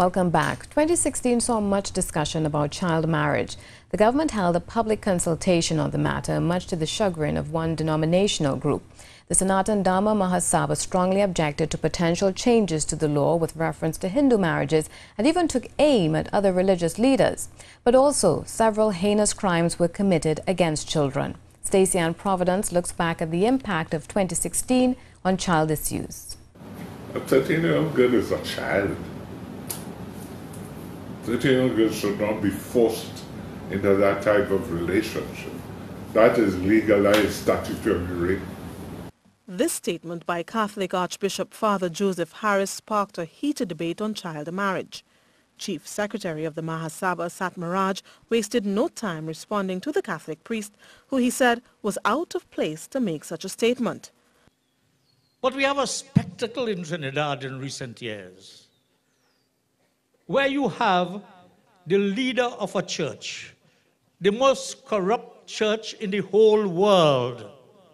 Welcome back. 2016 saw much discussion about child marriage. The government held a public consultation on the matter, much to the chagrin of one denominational group. The Sanatan Dharma Mahasabha strongly objected to potential changes to the law with reference to Hindu marriages and even took aim at other religious leaders. But also, several heinous crimes were committed against children. Stacey Ann Providence looks back at the impact of 2016 on child issues. A 13-year-old girl is a child. 13-year-old girls should not be forced into that type of relationship. That is legalized statutory rape. This statement by Catholic Archbishop Father Joseph Harris sparked a heated debate on child marriage. Chief Secretary of the Mahasabha, Sat Maharaj, wasted no time responding to the Catholic priest, who he said was out of place to make such a statement. But we have a spectacle in Trinidad in recent years, where you have the leader of a church, the most corrupt church in the whole world.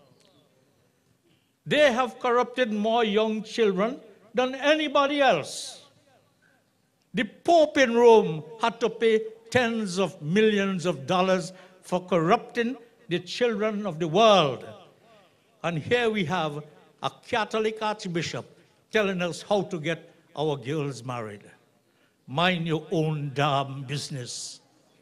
They have corrupted more young children than anybody else. The Pope in Rome had to pay tens of millions of dollars for corrupting the children of the world. And here we have a Catholic archbishop telling us how to get our girls married. Mind your own damn business.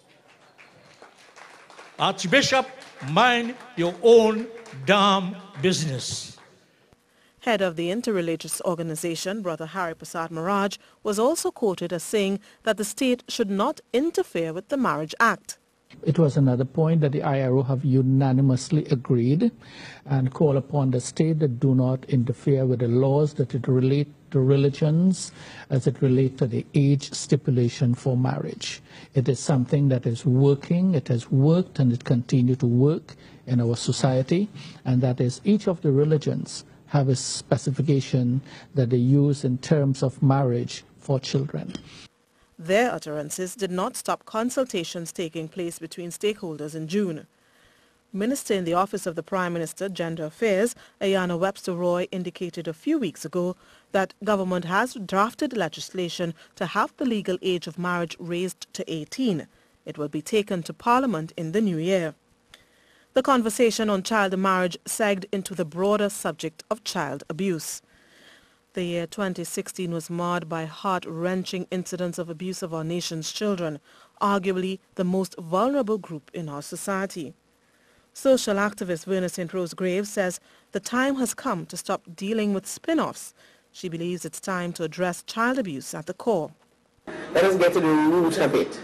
Archbishop, mind your own damn business. Head of the interreligious organization, Brother Hari Prasad Maharaj, was also quoted as saying that the state should not interfere with the Marriage Act. It was another point that the IRO have unanimously agreed and call upon the state that do not interfere with the laws that it relate to religions as it relates to the age stipulation for marriage. It is something that is working, it has worked and it continues to work in our society, and that is each of the religions have a specification that they use in terms of marriage for children. Their utterances did not stop consultations taking place between stakeholders in June. Minister in the Office of the Prime Minister, Gender Affairs, Ayanna Webster Roy, indicated a few weeks ago that government has drafted legislation to have the legal age of marriage raised to 18. It will be taken to Parliament in the new year. The conversation on child marriage segued into the broader subject of child abuse. The year 2016 was marred by heart-wrenching incidents of abuse of our nation's children, arguably the most vulnerable group in our society. Social activist Verna St. Rose Graves says the time has come to stop dealing with spin-offs. She believes it's time to address child abuse at the core. Let us get to the root of it.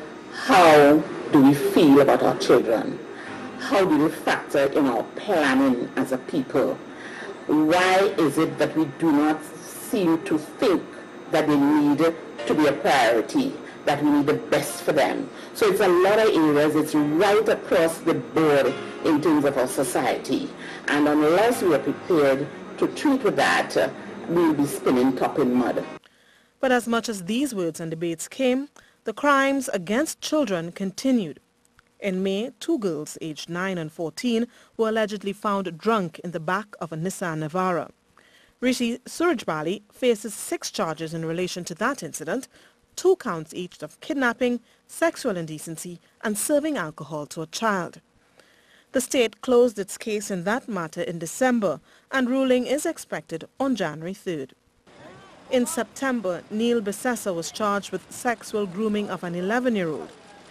How do we feel about our children? How do we factor in our planning as a people? Why is it that we do not seem to think that they need to be a priority, that we need the best for them? So it's a lot of areas, it's right across the board in terms of our society. And unless we are prepared to treat with that, we'll be spinning top in mud. But as much as these words and debates came, the crimes against children continued. In May, 2 girls aged 9 and 14 were allegedly found drunk in the back of a Nissan Navara. Rishi Surajbali faces 6 charges in relation to that incident, 2 counts each of kidnapping, sexual indecency and serving alcohol to a child. The state closed its case in that matter in December, and ruling is expected on January 3rd. In September, Neil Bissessa was charged with sexual grooming of an 11-year-old.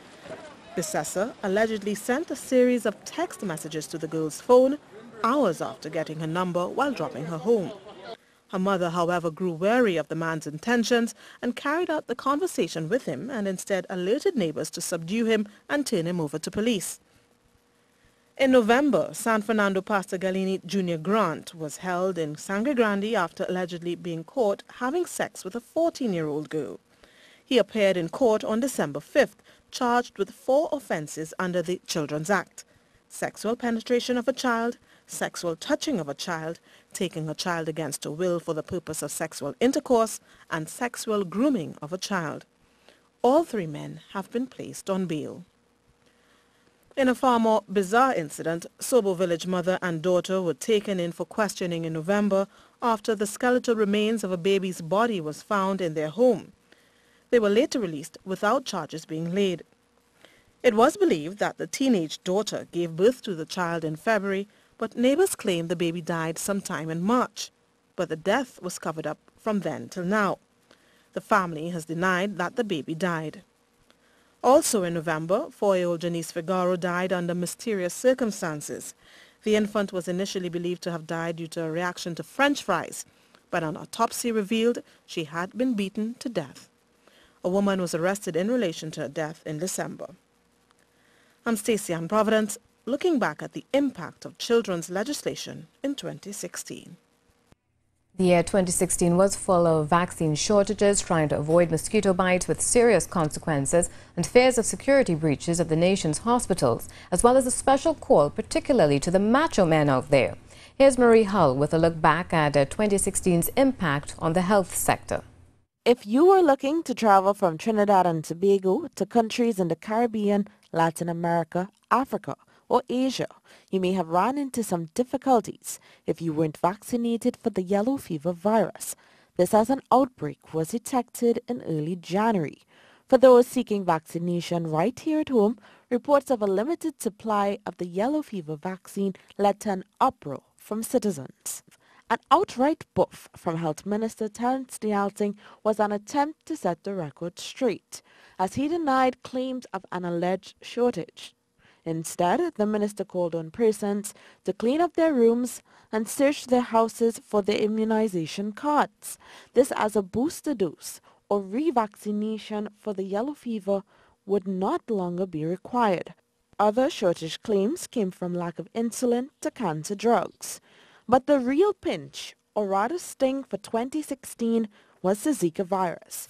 Bissessa allegedly sent a series of text messages to the girl's phone hours after getting her number while dropping her home. Her mother, however, grew wary of the man's intentions and carried out the conversation with him and instead alerted neighbors to subdue him and turn him over to police. In November, San Fernando Pastor Galini Jr. Grant was held in Sangre Grande after allegedly being caught having sex with a 14-year-old girl. He appeared in court on December 5th, charged with 4 offenses under the Children's Act: sexual penetration of a child, sexual touching of a child, taking a child against her will for the purpose of sexual intercourse, and sexual grooming of a child. All 3 men have been placed on bail. In a far more bizarre incident, Sobo village mother and daughter were taken in for questioning in November after the skeletal remains of a baby's body was found in their home. They were later released without charges being laid. It was believed that the teenage daughter gave birth to the child in February, but neighbors claim the baby died sometime in March. But the death was covered up from then till now. The family has denied that the baby died. Also in November, 4-year-old Janice Figaro died under mysterious circumstances. The infant was initially believed to have died due to a reaction to French fries, but an autopsy revealed she had been beaten to death. A woman was arrested in relation to her death in December. I'm Stacey Ann Providence, looking back at the impact of children's legislation in 2016. The year 2016 was full of vaccine shortages, trying to avoid mosquito bites with serious consequences, and fears of security breaches of the nation's hospitals, as well as a special call particularly to the macho men out there. Here's Marie Hull with a look back at 2016's impact on the health sector. If you were looking to travel from Trinidad and Tobago to countries in the Caribbean, Latin America, Africa, or Asia, you may have run into some difficulties if you weren't vaccinated for the yellow fever virus. This as an outbreak was detected in early January. For those seeking vaccination right here at home, reports of a limited supply of the yellow fever vaccine led to an uproar from citizens. An outright boof from Health Minister Terence D'Alting was an attempt to set the record straight, as he denied claims of an alleged shortage. Instead, the minister called on persons to clean up their rooms and search their houses for their immunization cards. This as a booster dose or revaccination for the yellow fever would not longer be required. Other shortage claims came from lack of insulin to cancer drugs. But the real pinch, or rather sting, for 2016 was the Zika virus.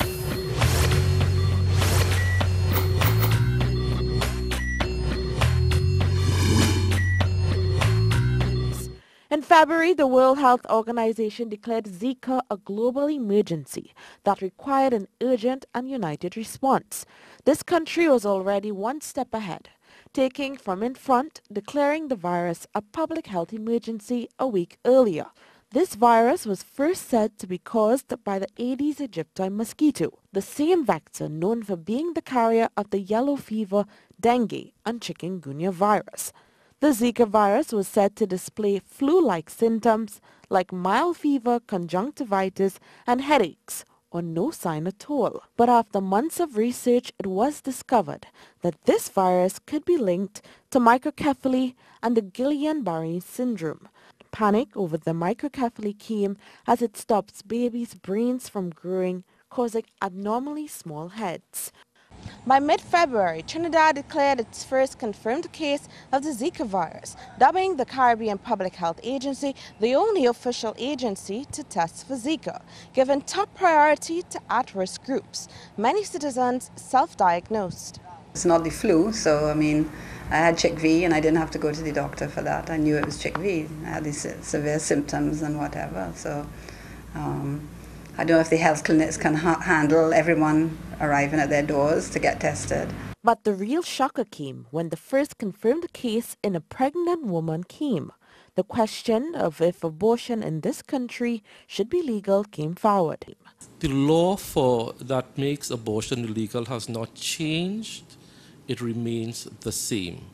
In February, the World Health Organization declared Zika a global emergency that required an urgent and united response. This country was already one step ahead, taking from in front, declaring the virus a public health emergency a week earlier. This virus was first said to be caused by the Aedes aegypti mosquito, the same vector known for being the carrier of the yellow fever, dengue, and chikungunya virus. The Zika virus was said to display flu-like symptoms like mild fever, conjunctivitis, and headaches, or no sign at all. But after months of research, it was discovered that this virus could be linked to microcephaly and the Guillain-Barré syndrome. Panic over the microcephaly came as it stops babies' brains from growing, causing abnormally small heads. By mid-February, Trinidad declared its first confirmed case of the Zika virus, dubbing the Caribbean Public Health Agency the only official agency to test for Zika, giving top priority to at-risk groups. Many citizens self-diagnosed. It's not the flu, so I had CHIKV and I didn't have to go to the doctor for that. I knew it was CHIKV. I had these severe symptoms and whatever, so I don't know if the health clinics can handle everyone arriving at their doors to get tested. But the real shocker came when the first confirmed case in a pregnant woman came. The question of if abortion in this country should be legal came forward. The law that makes abortion illegal has not changed. It remains the same.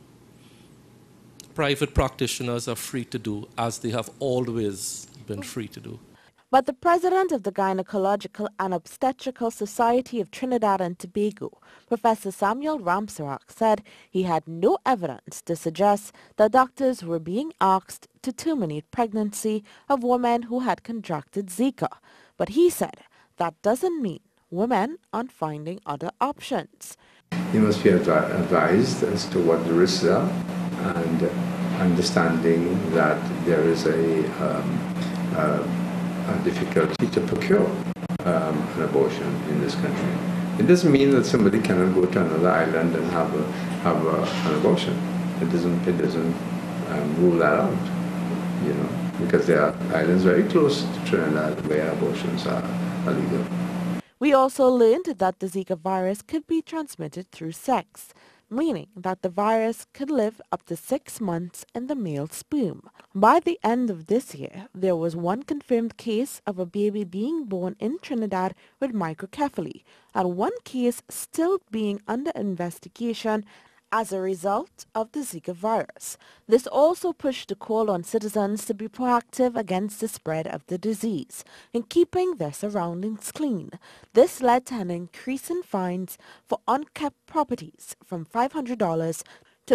Private practitioners are free to do as they have always been free to do. But the president of the Gynecological and Obstetrical Society of Trinidad and Tobago, Professor Samuel Ramsarak, said he had no evidence to suggest that doctors were being asked to terminate pregnancy of women who had contracted Zika. But he said that doesn't mean women aren't finding other options. You must be advised as to what the risks are and understanding that there is a difficulty to procure an abortion in this country. It doesn't mean that somebody cannot go to another island and have an abortion. It doesn't rule that out, because there are islands very close to Trinidad where abortions are legal. We also learned that the Zika virus could be transmitted through sex. meaning that the virus could live up to 6 months in the male sperm. By the end of this year, there was one confirmed case of a baby being born in Trinidad with microcephaly, and one case still being under investigation as a result of the Zika virus. This also pushed the call on citizens to be proactive against the spread of the disease in keeping their surroundings clean. This led to an increase in fines for unkept properties from $500 to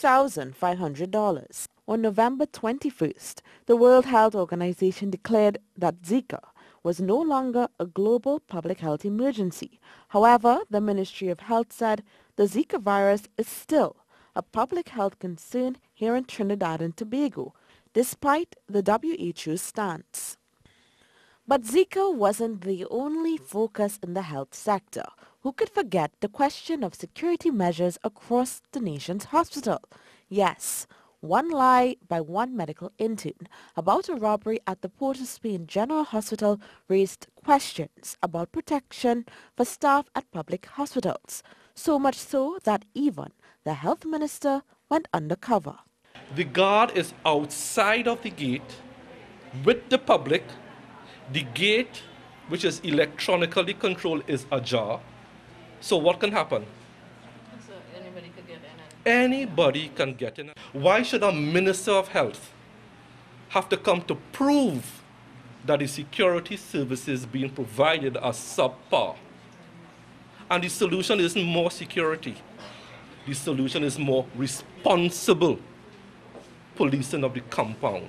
$3,500. On November 21st, the World Health Organization declared that Zika was no longer a global public health emergency. However, the Ministry of Health said the Zika virus is still a public health concern here in Trinidad and Tobago, despite the WHO's stance. But Zika wasn't the only focus in the health sector. Who could forget the question of security measures across the nation's hospital? Yes, one lie by one medical intern about a robbery at the Port of Spain General Hospital raised questions about protection for staff at public hospitals, so much so that even the health minister went undercover. The guard is outside of the gate with the public. The gate, which is electronically controlled, is ajar. So what can happen? So anybody could get in. Anybody can get in. Why should a minister of health have to come to prove that the security services being provided are subpar? And the solution isn't more security. The solution is more responsible policing of the compound.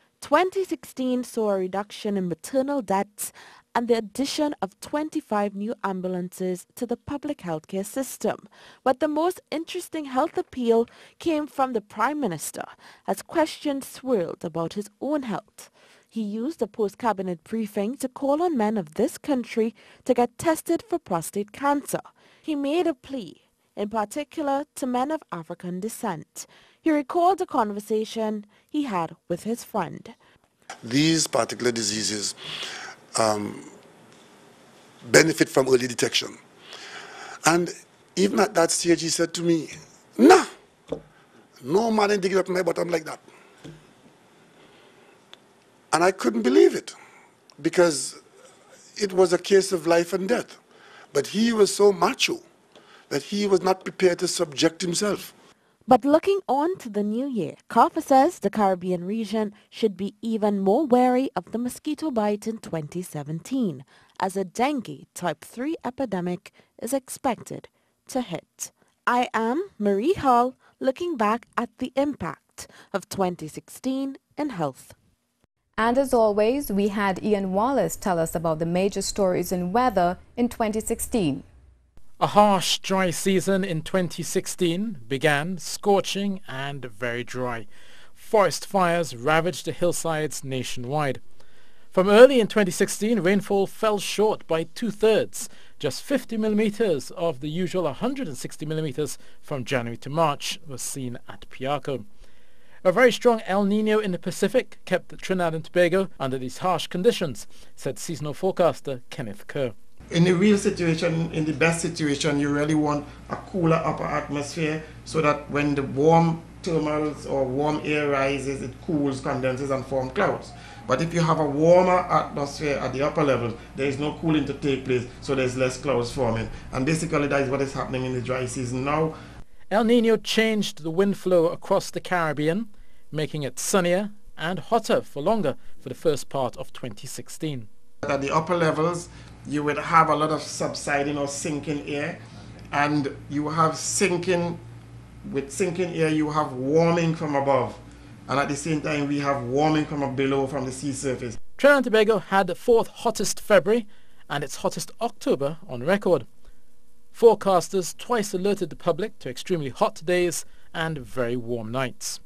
2016 saw a reduction in maternal deaths and the addition of 25 new ambulances to the public healthcare system. But the most interesting health appeal came from the Prime Minister as questions swirled about his own health. He used a post-cabinet briefing to call on men of this country to get tested for prostate cancer. He made a plea, in particular to men of African descent. He recalled a conversation he had with his friend. These particular diseases benefit from early detection. And even at that stage, he said to me, "Nah, no man ain't digging up my bottom like that." And I couldn't believe it, because it was a case of life and death. But he was so macho that he was not prepared to subject himself. But looking on to the new year, CARPHA says the Caribbean region should be even more wary of the mosquito bite in 2017, as a dengue type 3 epidemic is expected to hit. I am Marie Hall, looking back at the impact of 2016 in health. And as always, we had Ian Wallace tell us about the major stories in weather in 2016. A harsh, dry season in 2016 began, scorching and very dry. Forest fires ravaged the hillsides nationwide. From early in 2016, rainfall fell short by 2/3, just 50 millimeters of the usual 160 millimeters from January to March was seen at Piarco. A very strong El Nino in the Pacific kept Trinidad and Tobago under these harsh conditions, said seasonal forecaster Kenneth Kerr. In the real situation, in the best situation, you really want a cooler upper atmosphere so that when the warm thermals or warm air rises, it cools, condenses and forms clouds. But if you have a warmer atmosphere at the upper level, there is no cooling to take place, so there's less clouds forming. And basically that is what is happening in the dry season now. El Nino changed the wind flow across the Caribbean, making it sunnier and hotter for longer for the first part of 2016. At the upper levels, you would have a lot of subsiding or sinking air, and you have sinking, with sinking air you have warming from above, and at the same time we have warming from below, from the sea surface. Trinidad and Tobago had the 4th hottest February and its hottest October on record. Forecasters twice alerted the public to extremely hot days and very warm nights.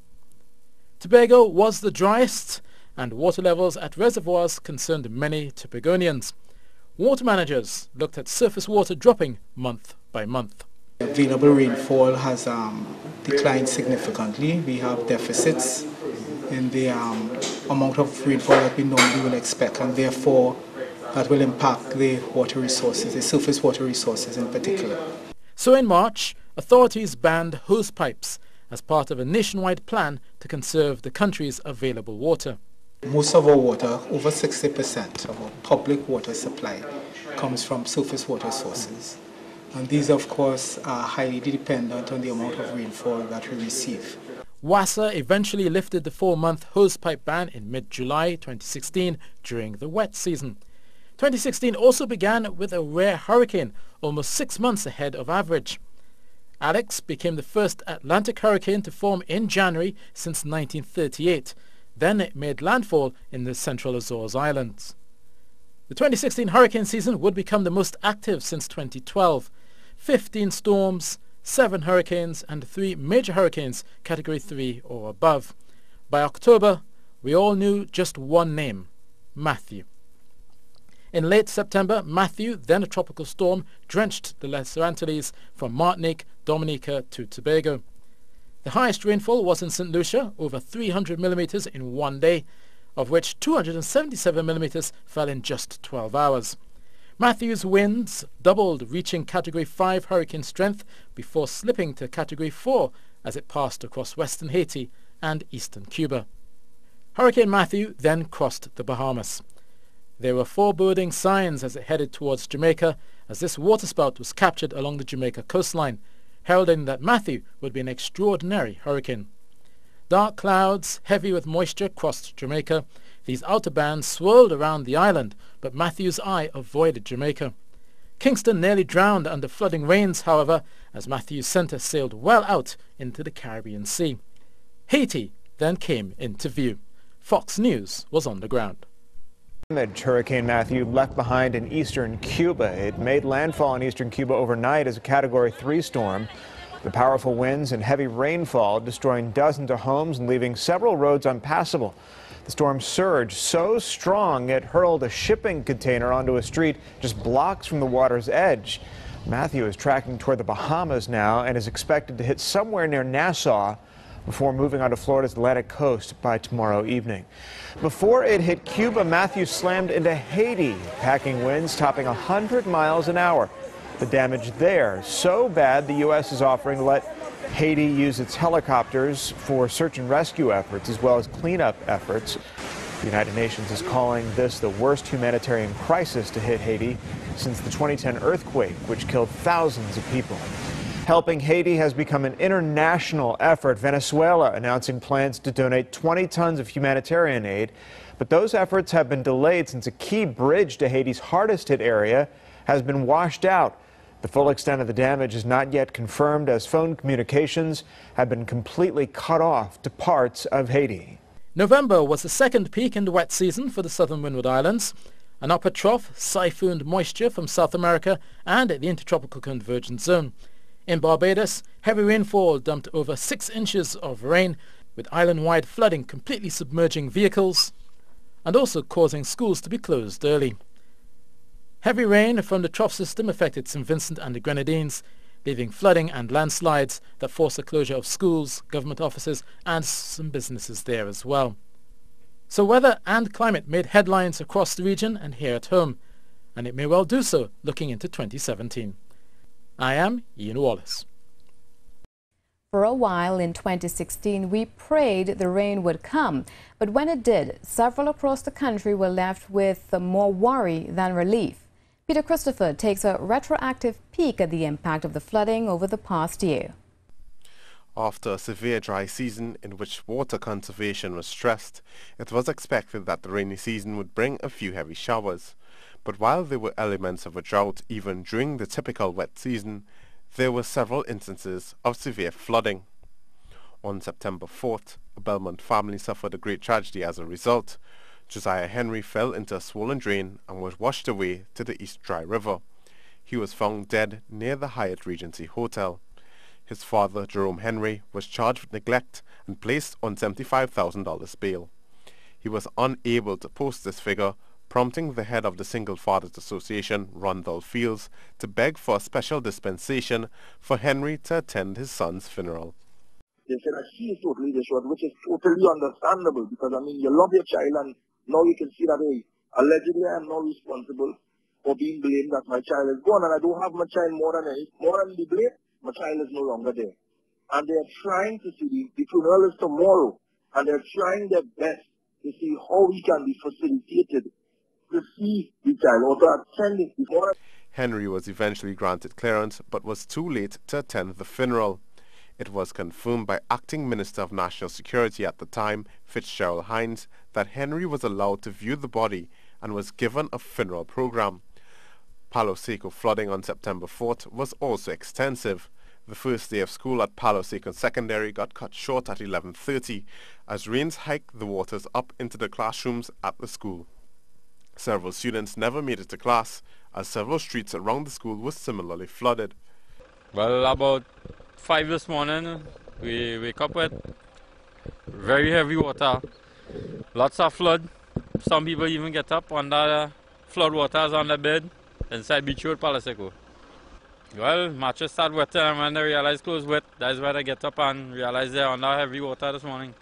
Tobago was the driest, and water levels at reservoirs concerned many Tobagonians. Water managers looked at surface water dropping month by month. Available rainfall has declined significantly. We have deficits in the amount of rainfall that we normally will expect, and therefore that will impact the water resources, the surface water resources in particular. So in March, authorities banned hosepipes as part of a nationwide plan to conserve the country's available water. Most of our water, over 60% of our public water supply, comes from surface water sources. And these, of course, are highly dependent on the amount of rainfall that we receive. WASA eventually lifted the 4-month hosepipe ban in mid-July 2016 during the wet season. 2016 also began with a rare hurricane, almost 6 months ahead of average. Alex became the first Atlantic hurricane to form in January since 1938. Then it made landfall in the Central Azores Islands. The 2016 hurricane season would become the most active since 2012. 15 storms, 7 hurricanes and 3 major hurricanes category 3 or above. By October, we all knew just one name, Matthew. In late September, Matthew, then a tropical storm, drenched the Lesser Antilles from Martinique, Dominica to Tobago. The highest rainfall was in St. Lucia, over 300 millimeters in one day, of which 277 millimeters fell in just 12 hours. Matthew's winds doubled, reaching Category 5 hurricane strength before slipping to Category 4 as it passed across western Haiti and eastern Cuba. Hurricane Matthew then crossed the Bahamas. There were foreboding signs as it headed towards Jamaica, as this waterspout was captured along the Jamaica coastline, heralding that Matthew would be an extraordinary hurricane. Dark clouds, heavy with moisture, crossed Jamaica. These outer bands swirled around the island, but Matthew's eye avoided Jamaica. Kingston nearly drowned under flooding rains, however, as Matthew's center sailed well out into the Caribbean Sea. Haiti then came into view. Fox News was on the ground. Hurricane Matthew left behind in eastern Cuba. It made landfall in eastern Cuba overnight as a Category 3 storm. The powerful winds and heavy rainfall destroying dozens of homes and leaving several roads unpassable. The storm surged so strong it hurled a shipping container onto a street just blocks from the water's edge. Matthew is tracking toward the Bahamas now and is expected to hit somewhere near Nassau before moving onto Florida's Atlantic coast by tomorrow evening. Before it hit Cuba, Matthew slammed into Haiti, packing winds topping 100 miles an hour. The damage there so bad the U.S. is offering to let Haiti use its helicopters for search and rescue efforts as well as cleanup efforts. The United Nations is calling this the worst humanitarian crisis to hit Haiti since the 2010 earthquake, which killed thousands of people. Helping Haiti has become an international effort. Venezuela announcing plans to donate 20 tons of humanitarian aid, but those efforts have been delayed since a key bridge to Haiti's hardest hit area has been washed out. The full extent of the damage is not yet confirmed, as phone communications have been completely cut off to parts of Haiti. November was the second peak in the wet season for the southern Windward Islands. An upper trough siphoned moisture from South America and the intertropical convergence zone. In Barbados, heavy rainfall dumped over 6 inches of rain, with island-wide flooding completely submerging vehicles and also causing schools to be closed early. Heavy rain from the trough system affected St. Vincent and the Grenadines, leaving flooding and landslides that forced the closure of schools, government offices and some businesses there as well. So weather and climate made headlines across the region and here at home, and it may well do so looking into 2017. I am Ian Wallace. For a while in 2016, we prayed the rain would come, but when it did, several across the country were left with more worry than relief. Peter Christopher takes a retroactive peek at the impact of the flooding over the past year. After a severe dry season in which water conservation was stressed, it was expected that the rainy season would bring a few heavy showers. But while there were elements of a drought even during the typical wet season, there were several instances of severe flooding. On September 4th, a Belmont family suffered a great tragedy as a result. Josiah Henry fell into a swollen drain and was washed away to the East Dry River. He was found dead near the Hyatt Regency Hotel. His father, Jerome Henry, was charged with neglect and placed on $75,000 bail. He was unable to post this figure, prompting the head of the Single Fathers Association, Rondell Fields, to beg for a special dispensation for Henry to attend his son's funeral. They said that he is totally distraught, which is totally understandable, because I mean, you love your child and now you can see that, hey, allegedly I am not responsible for being blamed that my child is gone, and I don't have my child more than the blame. my child is no longer there. And they're trying to see, the funeral is tomorrow, and they're trying their best to see how he can be facilitated to see the child or to attend it before. Henry was eventually granted clearance, but was too late to attend the funeral. It was confirmed by Acting Minister of National Security at the time, Fitzgerald Hines, that Henry was allowed to view the body and was given a funeral program. Palo Seco flooding on September 4th was also extensive. The first day of school at Palo Seco Secondary got cut short at 11:30 as rains hiked the waters up into the classrooms at the school. Several students never made it to class as several streets around the school were similarly flooded. Well, about 5 this morning, we wake up with very heavy water, lots of flood. Some people even get up under flood waters on the bed inside Beach Road, Palo Seco. Well, matches start wetting, and when they realize clothes wet, that's where they get up and realize they're under heavy water this morning.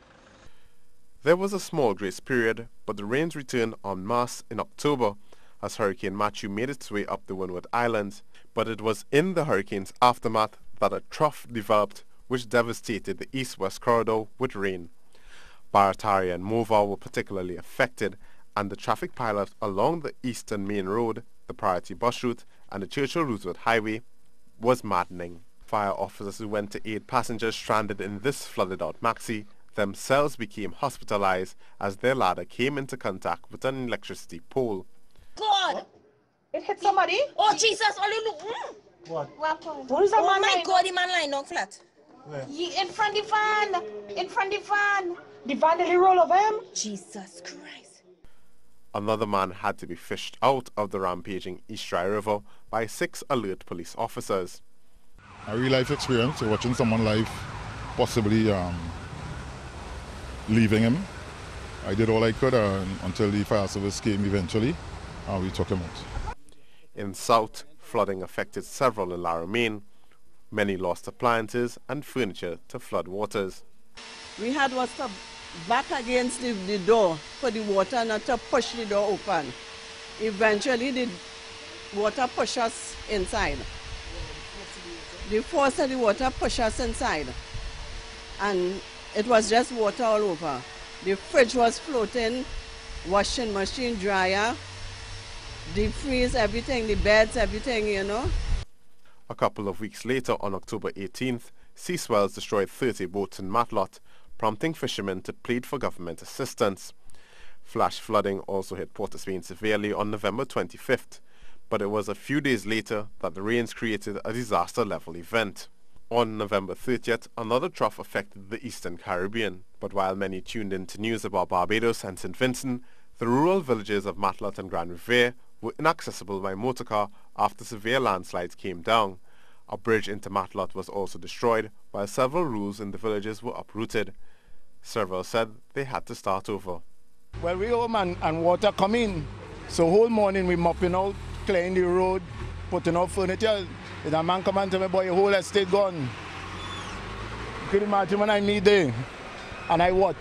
There was a small grace period, but the rains returned en masse in October as Hurricane Matthew made its way up the Windward Islands. But it was in the hurricane's aftermath that a trough developed which devastated the east-west corridor with rain. Barataria and Morvah were particularly affected, and the traffic pileup along the Eastern Main Road, the Priority Bus Route, and the Churchill-Roosevelt Highway was maddening. Fire officers who went to aid passengers stranded in this flooded-out maxi themselves became hospitalized as their ladder came into contact with an electricity pole. God! It hit somebody? Oh, Jesus! Only look. What? What is that man? Oh my God, the man lying down flat. Where? In front of the van. In front of the van. The van nearly roll over him. Jesus Christ. Another man had to be fished out of the rampaging East Dry River by 6 alert police officers. A real-life experience, watching someone live, possibly leaving him. I did all I could until the fire service came eventually, and we took him out. In South, flooding affected several in Laramine. Many lost appliances and furniture to flood waters. We had was to back against the door for the water not to push the door open. Eventually the water pushed us inside. The force of the water pushed us inside. And it was just water all over. The fridge was floating, washing machine, dryer, deep freeze, everything, the beds, everything, you know. A couple of weeks later, on October 18th, sea swells destroyed 30 boats in Matlot, prompting fishermen to plead for government assistance. Flash flooding also hit Port of Spain severely on November 25th, but it was a few days later that the rains created a disaster-level event. On November 30th, another trough affected the Eastern Caribbean, but while many tuned in to news about Barbados and St. Vincent, the rural villages of Matlot and Grand Riviere were inaccessible by motorcar after severe landslides came down. A bridge into Matlot was also destroyed, while several roofs in the villages were uprooted. Several said they had to start over. Well, we home and water come in, so whole morning we mopping out, clearing the road, putting out furniture. And a man come and tell me, boy, your whole estate gone. You can imagine when I need there, and I watch.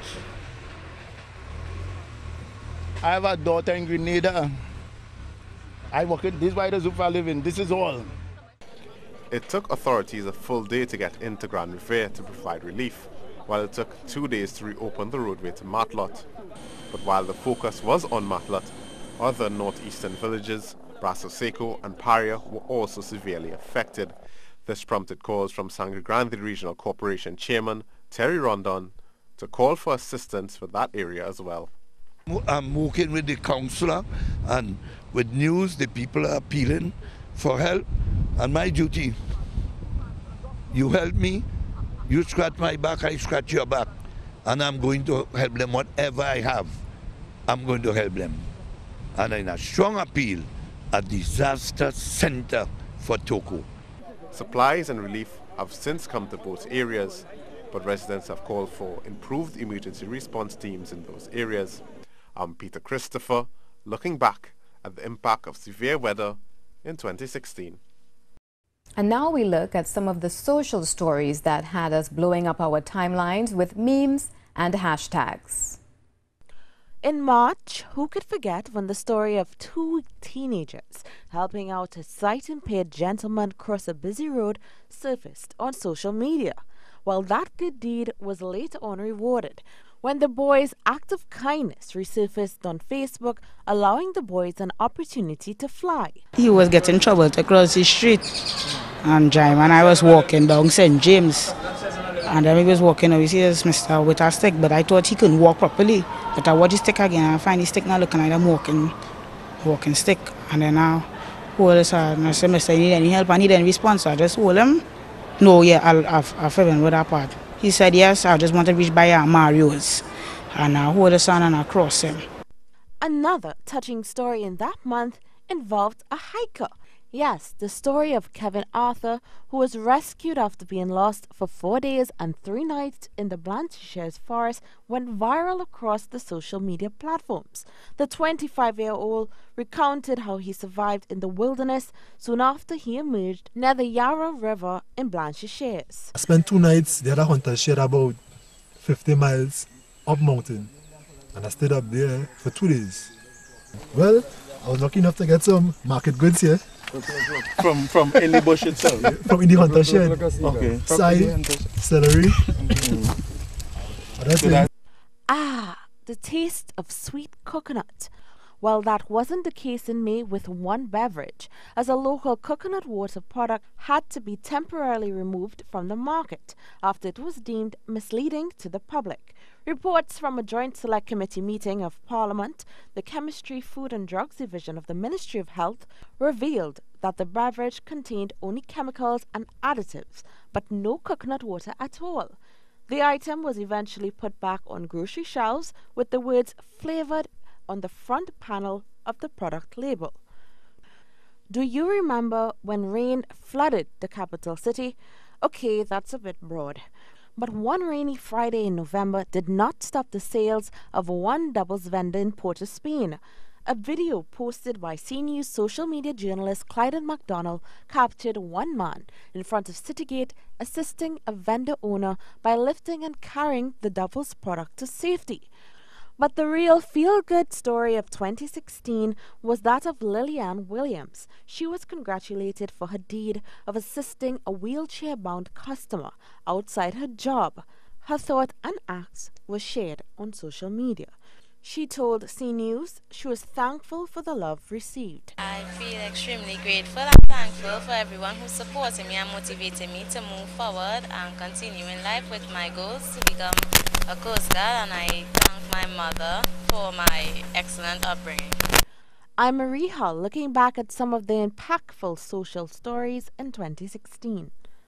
I have a daughter in Grenada. I work in this wide zoo for a living. This is all. It took authorities a full day to get into Grand Riviere to provide relief, while it took 2 days to reopen the roadway to Matlot. But while the focus was on Matlot, other northeastern villages, Brasso Seco and Paria, were also severely affected. This prompted calls from Sangre Grande Regional Corporation Chairman Terry Rondon to call for assistance for that area as well. I'm working with the councillor, and with news the people are appealing for help, and my duty, you help me, you scratch my back, I scratch your back, and I'm going to help them. Whatever I have, I'm going to help them. And in a strong appeal, a disaster center for Toco. Supplies and relief have since come to both areas, but residents have called for improved emergency response teams in those areas. I'm Peter Christopher, looking back at the impact of severe weather in 2016. And now we look at some of the social stories that had us blowing up our timelines with memes and hashtags. In March, who could forget when the story of two teenagers helping out a sight-impaired gentleman cross a busy road surfaced on social media? Well, that good deed was later on rewarded when the boy's act of kindness resurfaced on Facebook, allowing the boys an opportunity to fly. He was getting trouble to cross the street, and I was walking down St. James. And then he was walking, he says, Mr. with a stick, but I thought he couldn't walk properly. But I watched the stick again, I find the stick now looking like a walking stick. And then I hold his hand, and I said, Mr., you need any help? I need any response. So I just hold him. No, yeah, I'll fill in with that part. He said, yes, I just want to reach by Mario's. And I hold his hand and I cross him. Another touching story in that month involved a hiker. Yes, the story of Kevin Arthur, who was rescued after being lost for 4 days and 3 nights in the Blanchisseuse forest, went viral across the social media platforms. The 25-year-old recounted how he survived in the wilderness soon after he emerged near the Yarra River in Blanchisseuse. I spent 2 nights. The other hunters shared about 50 miles up mountain, and I stayed up there for 2 days. Well, I was lucky enough to get some market goods here. From in the bush itself? From in the hunter shed. Okay. Side, celery. The taste of sweet coconut. Well, that wasn't the case in May with one beverage, as a local coconut water product had to be temporarily removed from the market after it was deemed misleading to the public. Reports from a joint select committee meeting of Parliament, the Chemistry, Food and Drugs Division of the Ministry of Health, revealed that the beverage contained only chemicals and additives, but no coconut water at all. The item was eventually put back on grocery shelves with the words "flavored" on the front panel of the product label. Do you remember when rain flooded the capital city? Okay, that's a bit broad. But one rainy Friday in November did not stop the sales of one doubles vendor in Port of Spain. A video posted by CNews social media journalist Clyden MacDonald captured one man in front of Citygate assisting a vendor owner by lifting and carrying the doubles product to safety. But the real feel-good story of 2016 was that of Lillian Williams. She was congratulated for her deed of assisting a wheelchair-bound customer outside her job. Her thought and acts were shared on social media. She told CNews she was thankful for the love received. I feel extremely grateful and thankful for everyone who's supporting me and motivating me to move forward and continue in life with my goals to become a Coast Guard, and I thank my mother for my excellent upbringing. I'm Marie Hull, looking back at some of the impactful social stories in 2016.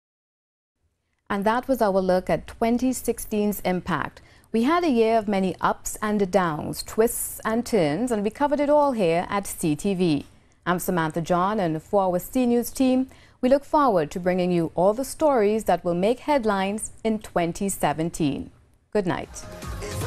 And that was our look at 2016's impact. We had a year of many ups and downs, twists and turns, and we covered it all here at CTV. I'm Samantha John, and for our CNews team, we look forward to bringing you all the stories that will make headlines in 2017. Good night.